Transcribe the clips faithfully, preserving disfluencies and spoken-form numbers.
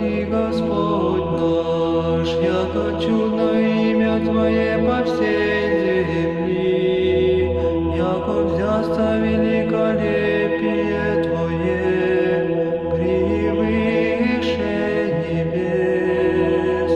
Господи, Господь наш, яко чудно имя Твое по всей земли, яко взясто великолепие Твое превыше небес.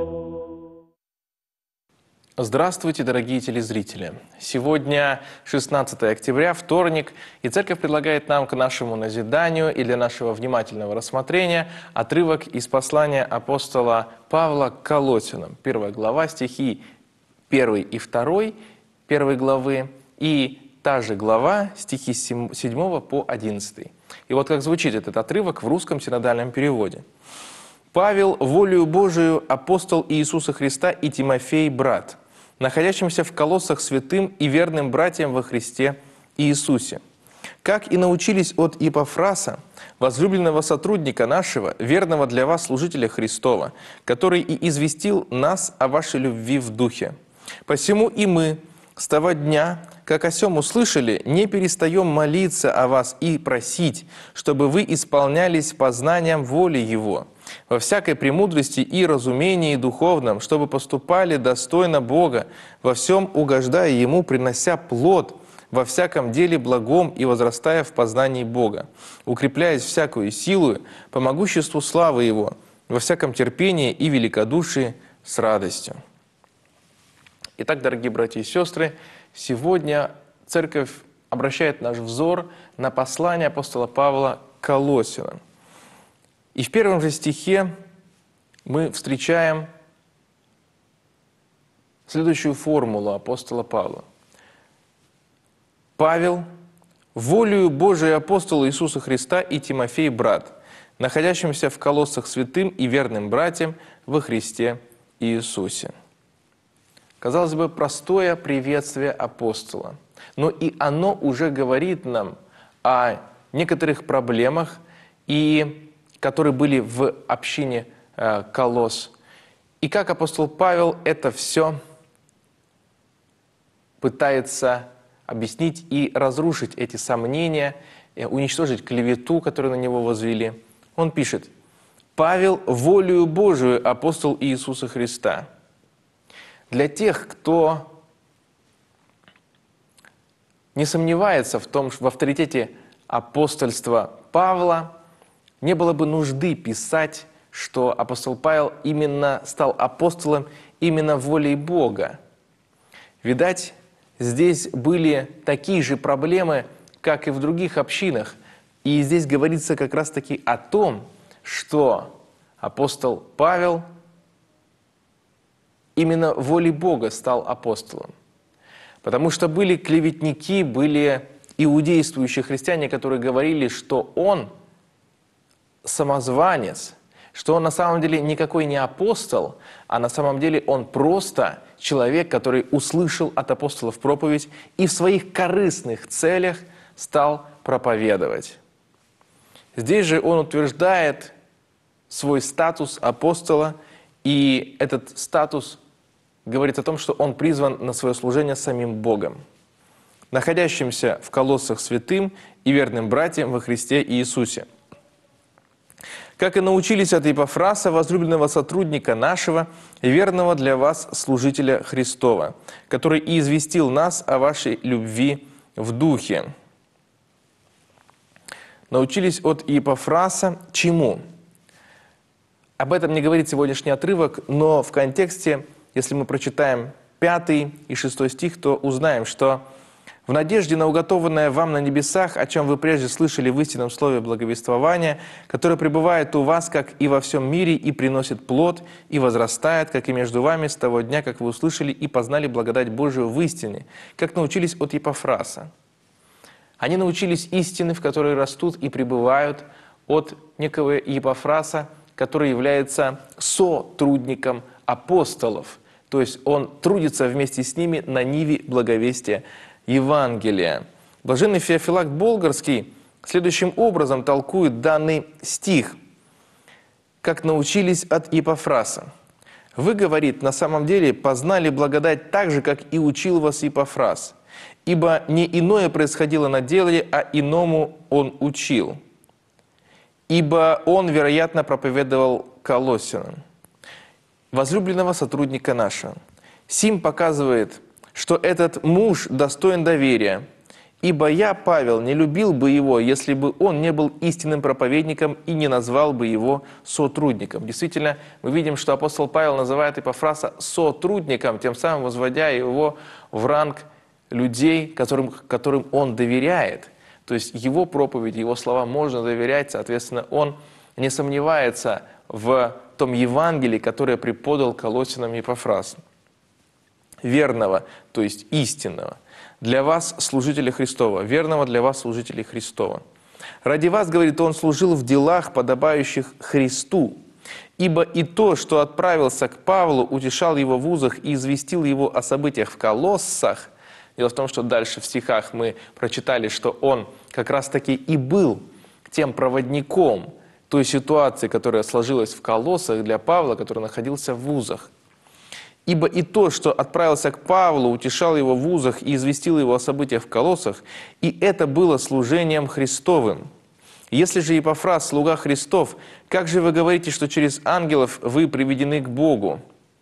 Здравствуйте, дорогие телезрители! Сегодня шестнадцатое октября, вторник, и Церковь предлагает нам к нашему назиданию и для нашего внимательного рассмотрения отрывок из послания апостола Павла к Колоссянам, первая глава, стихи первый и второй первой главы, и та же глава, стихи с седьмого по одиннадцатый. И вот как звучит этот отрывок в русском синодальном переводе. «Павел, волею Божию, апостол Иисуса Христа и Тимофей, брат, находящимся в Колоссах святым и верным братьям во Христе Иисусе, как и научились от Епафраса, возлюбленного сотрудника нашего, верного для вас служителя Христова, который и известил нас о вашей любви в духе. Посему и мы, с того дня, как о сем услышали, не перестаем молиться о вас и просить, чтобы вы исполнялись познанием воли Его, во всякой премудрости и разумении духовном, чтобы поступали достойно Бога, во всем угождая Ему, принося плод во всяком деле благом и возрастая в познании Бога, укрепляясь всякую силу по могуществу славы Его, во всяком терпении и великодушии с радостью». Итак, дорогие братья и сестры, сегодня Церковь обращает наш взор на послание апостола Павла к Колоссянам. И в первом же стихе мы встречаем следующую формулу апостола Павла. «Павел, волею Божию апостола Иисуса Христа и Тимофей, брат, находящимся в Колоссах святым и верным братьям во Христе Иисусе». Казалось бы, простое приветствие апостола, но и оно уже говорит нам о некоторых проблемах, и, которые были в общине э, Колосс. И как апостол Павел это все пытается объяснить и разрушить эти сомнения, э, уничтожить клевету, которую на него возвели. Он пишет: «Павел, волею Божию, апостол Иисуса Христа». Для тех, кто не сомневается в том, что в авторитете апостольства Павла, не было бы нужды писать, что апостол Павел именно стал апостолом именно волей Бога. Видать, здесь были такие же проблемы, как и в других общинах. И здесь говорится как раз-таки о том, что апостол Павел именно волей Бога стал апостолом. Потому что были клеветники, были иудействующие христиане, которые говорили, что он самозванец, что он на самом деле никакой не апостол, а на самом деле он просто человек, который услышал от апостолов проповедь и в своих корыстных целях стал проповедовать. Здесь же он утверждает свой статус апостола, и этот статус говорит о том, что он призван на свое служение самим Богом, находящимся в Колоссах святым и верным братьям во Христе Иисусе. Как и научились от Епафраса, возлюбленного сотрудника нашего, верного для вас служителя Христова, который и известил нас о вашей любви в духе. Научились от Епафраса чему? Об этом не говорит сегодняшний отрывок, но в контексте, если мы прочитаем пятый и шестой стих, то узнаем, что «в надежде на уготованное вам на небесах, о чем вы прежде слышали в истинном слове благовествования, которое пребывает у вас, как и во всем мире, и приносит плод, и возрастает, как и между вами с того дня, как вы услышали и познали благодать Божию в истине, как научились от Епафраса». Они научились истины, в которой растут и пребывают, от некого Епафраса, который является сотрудником апостолов, то есть он трудится вместе с ними на ниве благовестия Евангелия. Блаженный Феофилакт Болгарский следующим образом толкует данный стих, как научились от Епафраса. «Вы, говорит, на самом деле познали благодать так же, как и учил вас Епафрас, ибо не иное происходило на деле, а иному он учил. ибо он, вероятно, проповедовал Колоссянам, возлюбленного сотрудника нашего. Сим показывает, что этот муж достоин доверия, ибо я, Павел, не любил бы его, если бы он не был истинным проповедником и не назвал бы его сотрудником. Действительно, мы видим, что апостол Павел называет Эпафраса сотрудником, тем самым возводя его в ранг людей, которым, которым он доверяет. То есть его проповедь, его слова можно доверять, соответственно, он не сомневается в том Евангелии, которое преподал Колоссянам Эпафрас. Верного, то есть истинного. Для вас, служителей Христова, верного для вас, служителей Христова. Ради вас, говорит он, служил в делах, подобающих Христу. Ибо и то, что отправился к Павлу, утешал его в узах и известил его о событиях в Колоссах. Дело в том, что дальше в стихах мы прочитали, что он как раз-таки и был тем проводником той ситуации, которая сложилась в Колоссах для Павла, который находился в узах. Ибо и то, что отправился к Павлу, утешал его в узах и известил его о событиях в Колоссах, и это было служением Христовым. Если же Эпафрас, слуга Христов, как же вы говорите, что через ангелов вы приведены к Богу?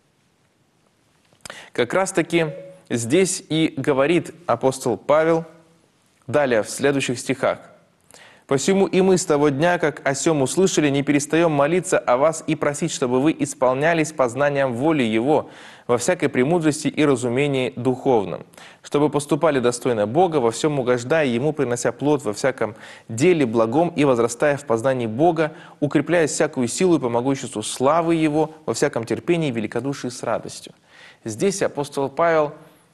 Как раз-таки здесь и говорит апостол Павел, далее в следующих стихах. «Посему и мы с того дня, как о сем услышали, не перестаем молиться о вас и просить, чтобы вы исполнялись познанием воли Его во всякой премудрости и разумении духовном, чтобы поступали достойно Бога, во всем угождая Ему, принося плод во всяком деле благом и возрастая в познании Бога, укрепляя всякую силу и по могуществу славы Его, во всяком терпении, великодушии с радостью». Здесь апостол Павел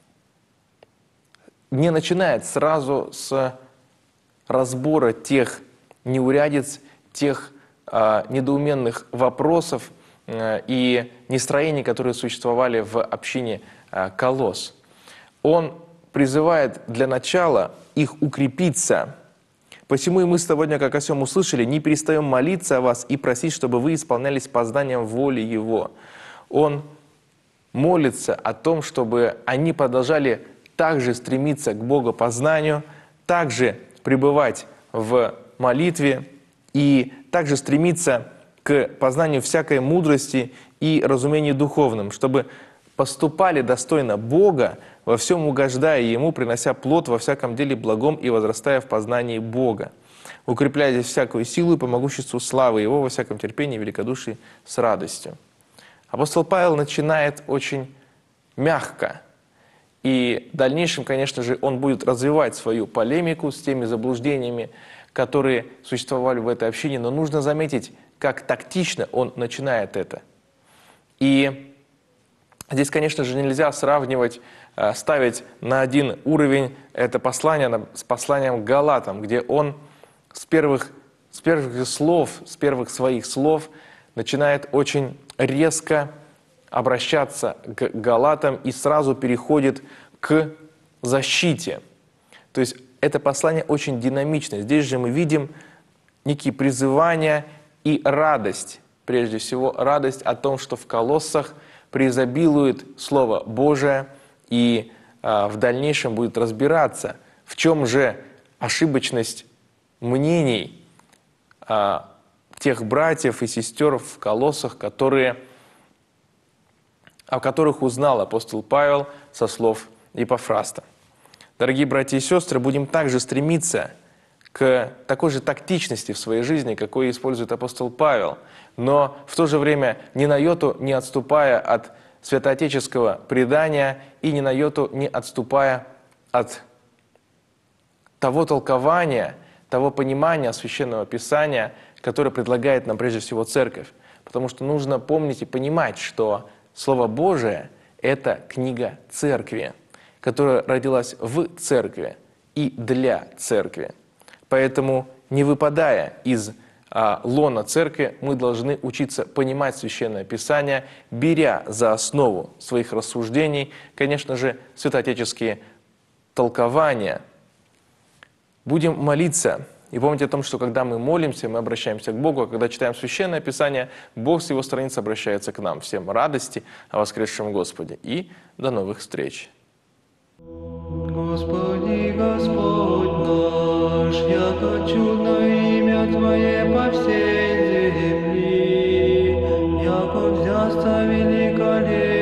не начинает сразу с разбора тех неурядиц, тех э, недоуменных вопросов э, и нестроений, которые существовали в общине э, Колосс. Он призывает для начала их укрепиться. «Посему и мы сегодня, как о сем услышали, не перестаем молиться о вас и просить, чтобы вы исполнялись познанием воли Его». Он молится о том, чтобы они продолжали также стремиться к богопознанию, также пребывать в молитве и также стремиться к познанию всякой мудрости и разумению духовным, чтобы поступали достойно Бога, во всем угождая Ему, принося плод во всяком деле благом и возрастая в познании Бога, укрепляя всякую силу и по могуществу славы Его во всяком терпении, великодушии с радостью. Апостол Павел начинает очень мягко. И в дальнейшем, конечно же, он будет развивать свою полемику с теми заблуждениями, которые существовали в этой общине. Но нужно заметить, как тактично он начинает это. И здесь, конечно же, нельзя сравнивать, ставить на один уровень это послание с посланием к Галатам, где он с первых, с первых слов, с первых своих слов начинает очень резко обращаться к Галатам и сразу переходит к защите. То есть это послание очень динамичное. Здесь же мы видим некие призывания и радость. Прежде всего, радость о том, что в Колоссах преизобилует Слово Божие, и а, в дальнейшем будет разбираться, в чем же ошибочность мнений а, тех братьев и сестер в Колоссах, которые о которых узнал апостол Павел со слов Эпафраста. Дорогие братья и сестры, будем также стремиться к такой же тактичности в своей жизни, какой использует апостол Павел, но в то же время ни на йоту не отступая от святоотеческого предания и ни на йоту не отступая от того толкования, того понимания Священного Писания, которое предлагает нам прежде всего Церковь. Потому что нужно помнить и понимать, что Слово Божие – это книга Церкви, которая родилась в Церкви и для Церкви. Поэтому, не выпадая из а, лона Церкви, мы должны учиться понимать Священное Писание, беря за основу своих рассуждений, конечно же, святоотеческие толкования. Будем молиться. И помните о том, что когда мы молимся, мы обращаемся к Богу, а когда читаем Священное Писание, Бог с Его страниц обращается к нам. Всем радости о воскресшем Господе и до новых встреч. Господи, Господь наш, яко чудно имя имя Твое по всей земли, яко взясться великолепие.